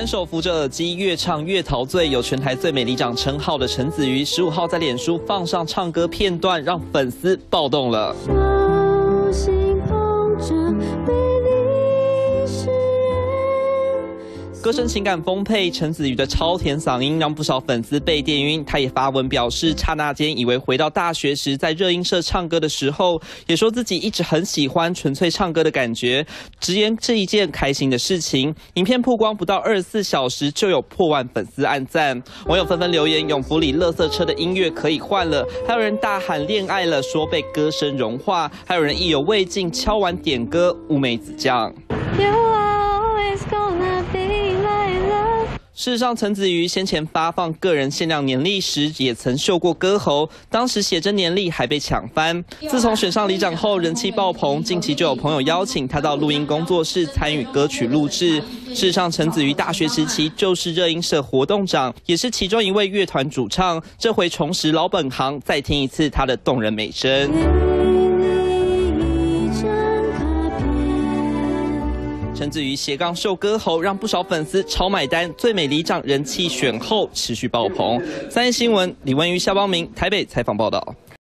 单手扶着耳机，越唱越陶醉，有全台最美里长称号的陈子瑜，15号在脸书放上唱歌片段，让粉丝暴动了。 歌声情感丰沛，陈子瑜的超甜嗓音让不少粉丝被电晕。他也发文表示，刹那间以为回到大学时在热音社唱歌的时候，也说自己一直很喜欢纯粹唱歌的感觉，直言是一件开心的事情。影片曝光不到24小时，就有破万粉丝按赞，网友纷纷留言：永福里垃圾车的音乐可以换了，还有人大喊恋爱了，说被歌声融化，还有人意犹未尽，敲碗点歌乌梅子酱。 事实上，陈子瑜先前发放个人限量年历时，也曾秀过歌喉，当时写真年历还被抢翻。自从选上里长后，人气爆棚，近期就有朋友邀请他到录音工作室参与歌曲录制。事实上，陈子瑜大学时期就是热音社活动长，也是其中一位乐团主唱。这回重拾老本行，再听一次他的动人美声。 陈子瑜斜杠秀歌喉，让不少粉丝超买单。最美里长人气选后持续爆棚。3立新闻李文瑜、夏邦明台北采访报道。